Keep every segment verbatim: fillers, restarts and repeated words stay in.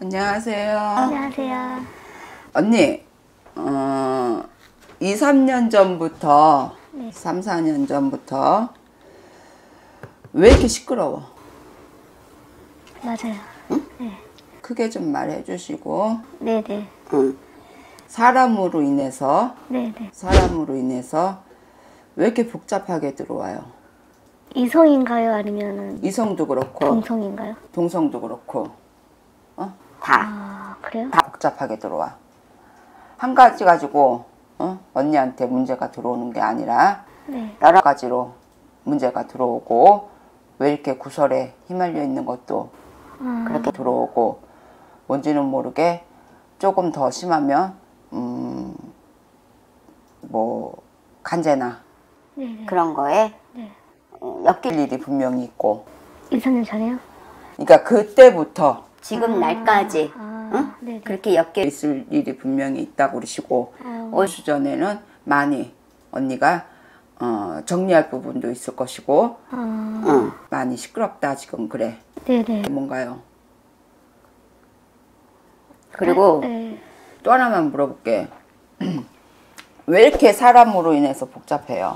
안녕하세요. 안녕하세요. 언니, 어, 이, 삼 년 전부터, 네. 삼, 사 년 전부터 왜 이렇게 시끄러워? 맞아요. 응? 네. 크게 좀 말해 주시고. 네네. 응. 사람으로 인해서, 네네. 사람으로 인해서 왜 이렇게 복잡하게 들어와요? 이성인가요? 아니면은 이성도 그렇고, 동성인가요? 동성도 그렇고, 어? 다. 아, 그래요? 다 복잡하게 들어와. 한 가지 가지고 어? 언니한테 문제가 들어오는 게 아니라 네. 여러 가지로 문제가 들어오고, 왜 이렇게 구설에 휘말려 있는 것도 아. 그렇게 들어오고, 뭔지는 모르게 조금 더 심하면 음, 뭐 간제나 네네. 그런 거에 네. 엮일 일이 분명히 있고. 이, 삼 년 전에요? 그러니까 그때부터 지금 아. 날까지 아. 응? 네네. 그렇게 엮여 있을 일이 분명히 있다고 그러시고, 아. 올 시전에는 많이 언니가 어, 정리할 부분도 있을 것이고, 아. 어, 많이 시끄럽다 지금. 그래. 네네. 뭔가요? 그리고 네. 또 하나만 물어볼게. 왜 이렇게 사람으로 인해서 복잡해요?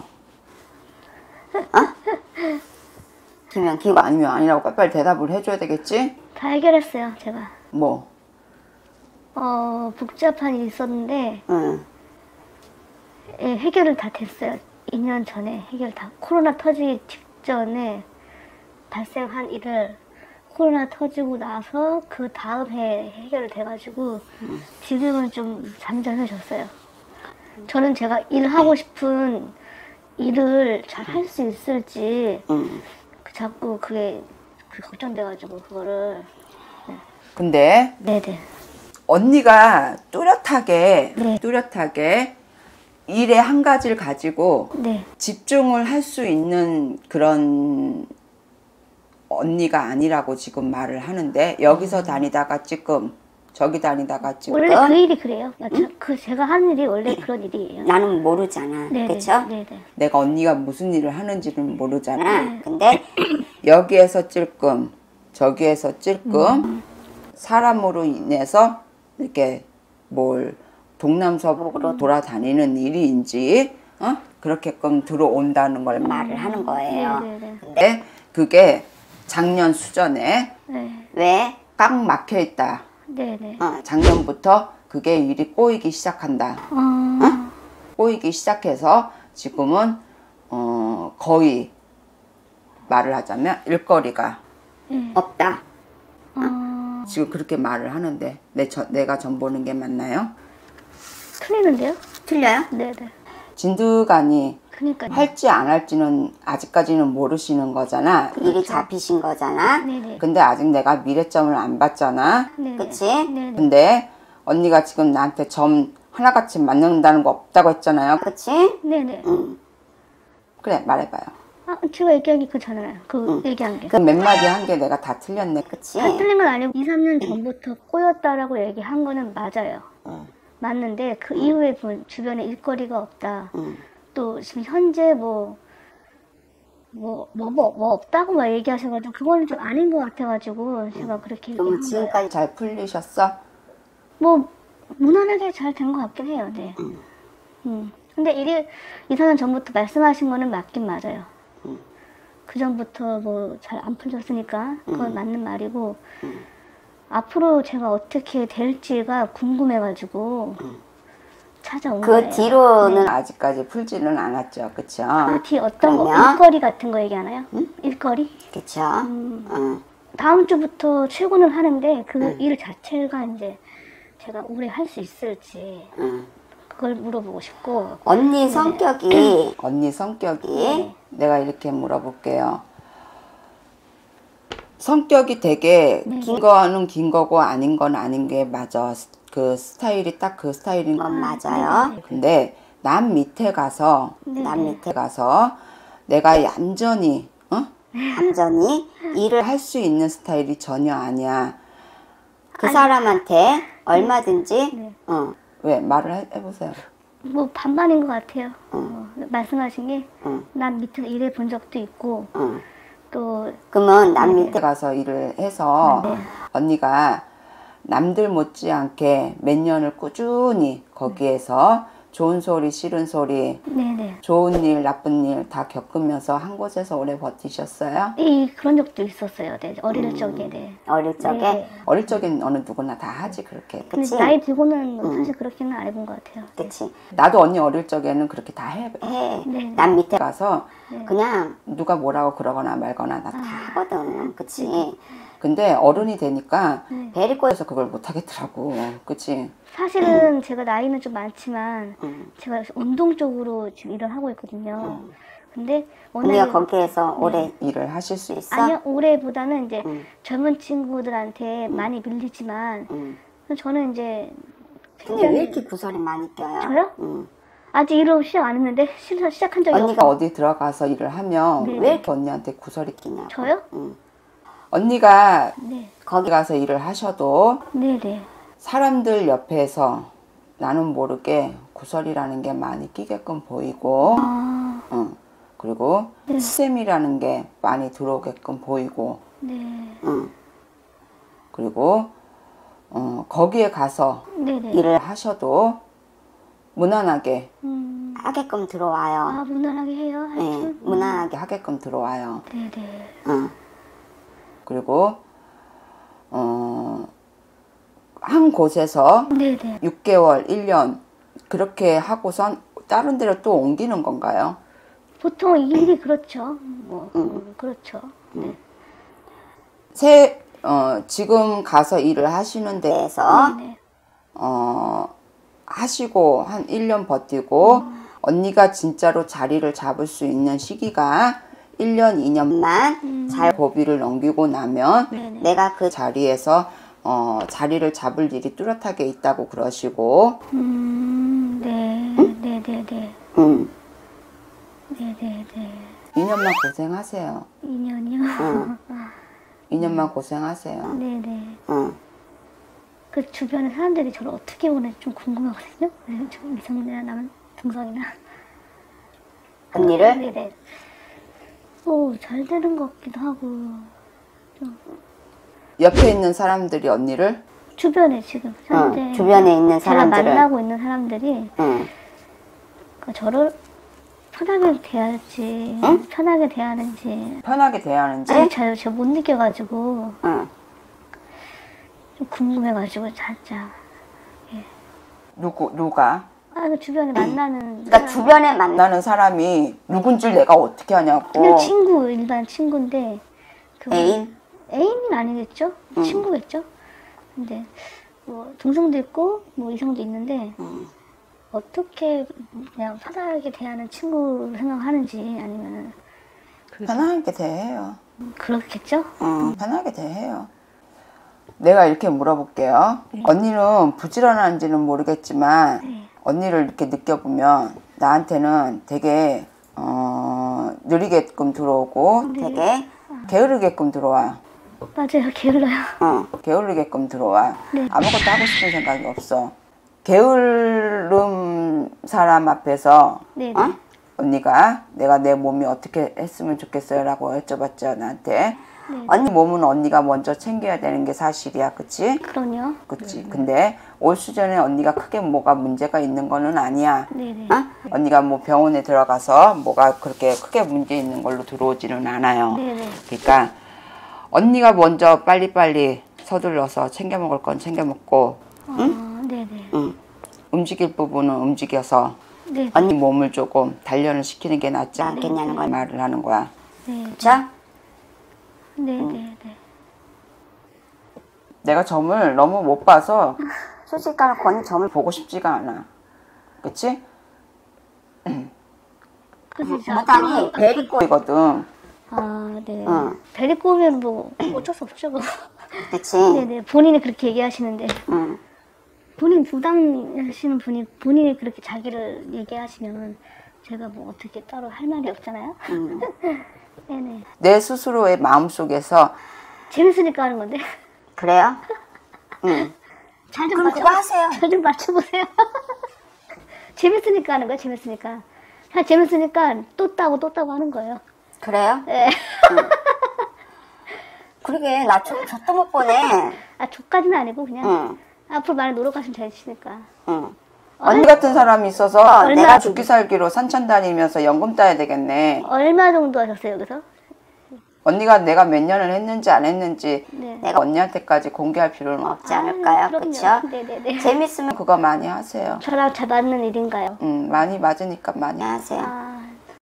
기면 이거 아니면 아니라고 빨리빨리 대답을 해줘야 되겠지? 다 해결했어요, 제가. 뭐? 어, 복잡한 일이 있었는데, 응. 예, 해결을 다 됐어요. 이 년 전에 해결 다. 코로나 터지기 직전에 발생한 일을 코로나 터지고 나서 그 다음 해에 해결이 돼가지고 지금은 좀 잠잠해졌어요. 저는 제가 일하고 싶은 일을 잘 할 수 있을지 응. 그 자꾸 그게 그 걱정돼가지고 그거를. 근데 네네. 언니가 뚜렷하게 네. 뚜렷하게 일에 한 가지를 가지고 네. 집중을 할 수 있는 그런 언니가 아니라고 지금 말을 하는데, 여기서 다니다가 지금 저기 다니다가 지금. 원래 그 일이 그래요. 저, 그 제가 하는 일이 원래 그런 일이에요. 나는 모르잖아. 네네. 그쵸? 네네. 내가 언니가 무슨 일을 하는지는 모르잖아. 아, 근데 여기에서 찔끔 저기에서 찔끔 음. 사람으로 인해서 이렇게 뭘 동남서북으로 돌아다니는 일인지 어? 그렇게끔 들어온다는 걸 말을 하는 거예요. 네네네. 근데 그게 작년 수전에 네. 왜? 꽉 막혀 있다. 네네. 어, 작년부터 그게 일이 꼬이기 시작한다. 어... 어? 꼬이기 시작해서 지금은 어, 거의 말을 하자면 일거리가 네. 없다. 어... 지금 그렇게 말을 하는데, 내 저, 내가 전 보는 게 맞나요? 틀리는데요? 틀려요? 네네. 진드간이 그니까요. 할지 안 할지는 아직까지는 모르시는 거잖아. 일이 잡히신 거잖아. 네네. 근데 아직 내가 미래점을 안 봤잖아. 네네. 그치? 네네. 근데 언니가 지금 나한테 점 하나같이 맞는다는 거 없다고 했잖아요. 그치? 네네. 응. 그래, 말해봐요. 아, 제가 얘기한 게 그잖아요. 그 얘기한 게. 그 몇 마디 한 게 내가 다 틀렸네. 그치? 다 틀린 건 아니고 이, 삼 년 전부터 꼬였다라고 얘기한 거는 맞아요. 응. 맞는데 그 이후에 보- 주변에 일거리가 없다. 응. 또 지금 현재 뭐 뭐, 뭐, 뭐, 뭐 없다고 막 얘기하셔가지고 그거는 좀 아닌 것 같아가지고 제가 그렇게 그럼 얘기한 거예요. 지금까지 잘 풀리셨어? 뭐 무난하게 잘 된 것 같긴 해요. 네. 응. 음. 근데 일이 이, 삼 년 전부터 말씀하신 거는 맞긴 맞아요. 응. 그 전부터 뭐 잘 안 풀렸으니까 그건 응. 맞는 말이고 응. 앞으로 제가 어떻게 될지가 궁금해가지고 찾아온 그 거예요. 뒤로는 아직까지 풀지는 않았죠. 그쵸? 그 뒤 어떤 거 그러면? 일거리 같은 거 얘기하나요? 일거리? 그쵸? 음. 응. 다음 주부터 출근을 하는데 그 일 자체가 이제 제가 오래 할 수 있을지 응. 그걸 물어보고 싶고. 언니 성격이 언니 성격이 네. 내가 이렇게 물어볼게요. 성격이 되게 네. 긴 거는 긴 거고 아닌 건 아닌 게 맞아. 그 스타일이 딱 그 스타일인 건 건 맞아요. 근데 남 밑에 가서 네. 남 밑에 가서 내가 얌전히 어? 완전히 일을 할 수 있는 스타일이 전혀 아니야. 그 사람한테 얼마든지 네. 어. 왜? 말을 해, 해보세요. 뭐 반반인 것 같아요. 어, 말씀하신 게 난 응. 밑에서 일해 본 적도 있고 응. 또 그러면 남 밑에 밑에 가서 일을 해서 네. 언니가 남들 못지않게 몇 년을 꾸준히 거기에서 좋은 소리, 싫은 소리, 네네. 좋은 일, 나쁜 일 다 겪으면서 한 곳에서 오래 버티셨어요? 이 그런 적도 있었어요. 네. 어릴 적에. 네. 어릴 적에 네. 어릴 적엔 어느 누구나 다 하지 그렇게. 근데 그치? 나이 들고는 뭐 사실 그렇게는 안 해본 것 같아요. 그치. 나도 언니 어릴 적에는 그렇게 다 해. 해. 네. 난 밑에 가서 그냥 누가 뭐라고 그러거나 말거나 나 다. 하거든. 그치. 근데 어른이 되니까 네. 베리꼬에서 그걸 못 하겠더라고. 그치? 사실은 제가 나이는 좀 많지만 음. 제가 운동 쪽으로 지금 일을 하고 있거든요. 근데 언니가 워낙에 거기에서 오래 일을 하실 수 있어? 아니요 올해보다는 이제 음. 젊은 친구들한테 많이 밀리지만 음. 저는 이제 근데 왜 이렇게 구설이 많이 껴요? 저요? 음. 아직 일을 시작 안 했는데 시작 시작한 적이 언니가 없어요. 어디 들어가서 일을 하면 네. 왜 이렇게 언니한테 구설이 끼냐? 저요? 음. 언니가 네, 거기 가서 일을 하셔도 네, 네. 사람들 옆에서 나는 모르게 구설이라는 게 많이 끼게끔 보이고 아, 응. 그리고 시샘이라는 게 많이 들어오게끔 보이고 네, 응. 그리고 어, 거기에 가서 네, 네. 일을 하셔도 무난하게 음, 하게끔 들어와요. 아 무난하게 해요. 네, 하여튼. 무난하게. 하게끔 들어와요. 네, 네. 응. 그리고 어, 한 곳에서 네, 네. 육 개월, 일 년 그렇게 하고선 다른 데로 또 옮기는 건가요? 보통 일이 그렇죠. 뭐 음, 그렇죠. 네. 새 어, 지금 가서 일을 하시는 데에서 네, 네. 어, 하시고 한 일 년 버티고 언니가 진짜로 자리를 잡을 수 있는 시기가 일 년, 이 년만 잘 고비를 넘기고 나면 네네. 내가 그 자리에서 어, 자리를 잡을 일이 뚜렷하게 있다고 그러시고 음, 네, 네, 네, 네. 응. 네, 네, 네. 이 년만 고생하세요. 이 년이요? 이 년만 고생하세요. 네, 네. 응. 그 주변에 사람들이 저를 어떻게 보는지 좀 궁금하거든요. 네, 좀 미성년이나 남, 동성이나. 언니를? 네네. 오, 잘 되는 것 같기도 하고. 옆에 있는 사람들이 언니를 주변에 지금 현재 응. 주변에 있는 제가 사람들을. 만나고 있는 사람들이 응. 그 저를 편하게 대할지, 응? 편하게 대하는지, 편하게 대하는지 아니, 저, 저 못 느껴가지고, 응. 좀 궁금해가지고, 살짝. 누구 누가 아, 그 주변에 만나는. 그러니까 사람, 주변에 만나. 만나는 사람이 누군 줄 내가 어떻게 하냐고. 그냥 친구, 일반 친구인데. 그 애인? 애인은 아니겠죠? 친구겠죠? 근데, 뭐, 동성도 있고, 뭐, 이성도 있는데, 응. 어떻게 그냥 편하게 대하는 친구를 생각하는지, 아니면은, 편하게 대해요. 그렇겠죠? 응. 편하게 대해요. 내가 이렇게 물어볼게요. 언니는 부지런한지는 모르겠지만 네. 언니를 이렇게 느껴보면 나한테는 되게 어, 느리게끔 들어오고 되게. 게으르게끔 들어와. 맞아요, 게을러요. 응. 게으르게끔 들어와. 네. 아무것도 하고 싶은 생각이 없어. 게으름 사람 앞에서 네네. 어? 언니가 내가 내 몸이 어떻게 했으면 좋겠어요 라고 여쭤봤죠 나한테. 네. 언니 몸은 언니가 먼저 챙겨야 되는 게 사실이야, 그치? 그럼요. 그치. 근데 올 수전에 언니가 크게 뭐가 문제가 있는 거는 아니야. 네네. 어? 언니가 뭐 병원에 들어가서 뭐가 그렇게 크게 문제 있는 걸로 들어오지는 않아요. 네네. 그러니까 언니가 먼저 빨리빨리 서둘러서 챙겨 먹을 건 챙겨 먹고 어, 네네. 응. 움직일 부분은 움직여서 네네. 언니 몸을 조금 단련을 시키는 게 낫지 않겠냐는 않겠냐는 거야. 말을 하는 거야. 네. 자, 네네네. 내가 점을 너무 못 봐서 솔직히 말하면 건이 점을 보고 싶지가 않아. 그치? 그래서 이제 못하니 앞으로- 베리꼬. 이거든. 아, 네. 응. 데리고 오면 뭐 어쩔 수 없죠. 뭐. 그치? 네네. 본인이 그렇게 얘기하시는데 응. 본인 부담하시는 분이 본인이 그렇게 자기를 얘기하시면 제가 뭐 어떻게 따로 할 말이 없잖아요. 응. 네네. 내 스스로의 마음속에서 재밌으니까 하는 건데. 그래요? 응. 잘 좀 그럼 맞춰. 그거 하세요. 잘 좀 맞춰보세요. 재밌으니까 하는 거야. 재밌으니까. 그냥 재밌으니까 또 따고 또 따고 하는 거예요. 그래요? 네. 그래 그러게 나 저, 저도 못 보네. 아, 저까지는 아니고 그냥 응. 앞으로 많이 놀러 갔으면 되시니까. 응. 언니 같은 사람이 있어서 얼마 내가 정도? 죽기 살기로 산천 다니면서 연금 따야 되겠네. 얼마 정도 하셨어요, 여기서? 언니가 내가 몇 년을 했는지 안 했는지 네. 내가 언니한테까지 공개할 필요는 없. 없지 않을까요? 그럼요. 그렇죠? 네네네. 재밌으면 그거 많이 하세요. 저랑 잘 맞는 일인가요? 음, 많이 맞으니까 많이. 하세요. 아,